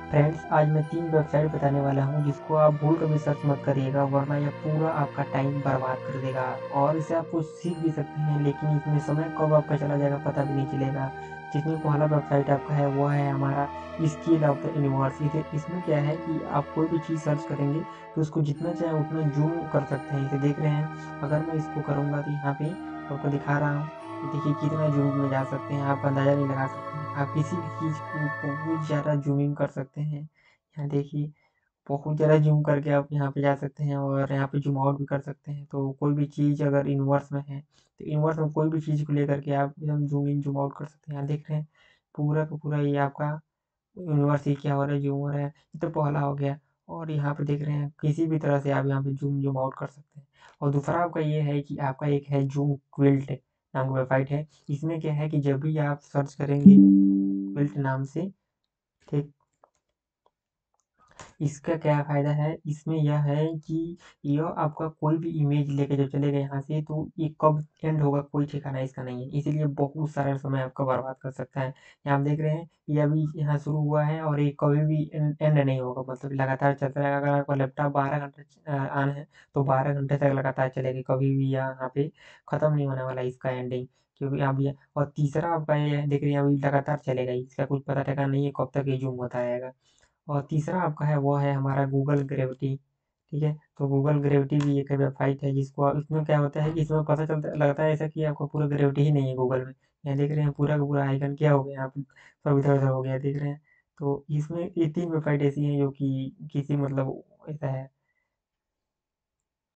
Friends, आज मैं 3 website बताने वाला हूँ जिसको आप भूल कर भी सर्च मत करिएगा, वरना यह पूरा आपका टाइम बर्बाद कर देगा। और इससे आप कुछ सीख भी सकते हैं, लेकिन इसमें समय कब आपका चला जाएगा पता भी नहीं चलेगा। जिसमें पहला वेबसाइट आपका है वो है हमारा स्किल ऑफ द यूनिवर्स। इसमें क्या है कि आप कोई भी चीज़ सर्च करेंगे तो उसको जितना चाहे उतना जूम कर सकते हैं। इसे देख रहे हैं, अगर मैं इसको करूँगा तो यहाँ पे आपको दिखा रहा हूँ। ये देखिए कितना जूम में जा सकते हैं, आप अंदाज़ा नहीं लगा सकते हैं। आप किसी भी चीज़ को बहुत ज़्यादा ज़ूमिंग कर सकते हैं। यहाँ देखिए बहुत ज़्यादा ज़ूम करके आप यहाँ पे जा सकते हैं और यहाँ पे ज़ूम आउट भी कर सकते हैं। तो कोई भी चीज़ अगर इनवर्स में है, तो इनवर्स में कोई भी चीज़ को लेकर के आप एकदम ज़ूम इन ज़ूम आउट कर सकते हैं। यहाँ देख रहे हैं पूरा का पूरा ये आपका यूनिवर्स ही क्या हो रहा है, ज़ूम हो रहा है। ये तो पहला हो गया। और यहाँ पे देख रहे हैं किसी भी तरह से आप यहाँ पे ज़ूम ज़ूम आउट कर सकते हैं। और दूसरा आपका ये है कि आपका एक है ज़ूम क्विल्ट नाम का वेबसाइट है। इसमें क्या है कि जब भी आप सर्च करेंगे क्विल्ट नाम से, ठीक, इसका क्या फ़ायदा है, इसमें यह है कि यह आपका कोई भी इमेज लेके जो चलेगा यहाँ से, तो ये कब एंड होगा कोई ठिकाना इसका नहीं है। इसीलिए बहुत सारा समय आपका बर्बाद कर सकता है। यहाँ आप देख रहे हैं ये अभी यहाँ शुरू हुआ है और ये कभी भी एंड नहीं होगा, मतलब लगातार चलता रहेगा। अगर आपका लैपटॉप 12 घंटे ऑन है तो 12 घंटे तक लगातार चलेगी, कभी भी यहाँ पे ख़त्म नहीं होने वाला इसका एंडिंग। क्योंकि आप ये, और तीसरा आपका ये है, देख रहे हैं अभी लगातार चलेगा ही, इसका कुछ पता ठिकाना नहीं है कब तक ये जूम होता रहेगा। और तीसरा आपका है वो है हमारा गूगल ग्रेविटी। ठीक है, तो गूगल ग्रेविटी भी एक वेबसाइट है जिसको इसमें क्या होता है कि इसमें पता चलता लगता है ऐसा कि आपको पूरा ग्रेविटी ही नहीं है गूगल में। यहाँ देख रहे हैं पूरा का पूरा आइकन क्या हो गया, यहाँ पे सब इधर उधर हो गया, देख रहे हैं। तो इसमें ये 3 वेबसाइट ऐसी हैं जो कि किसी मतलब ऐसा है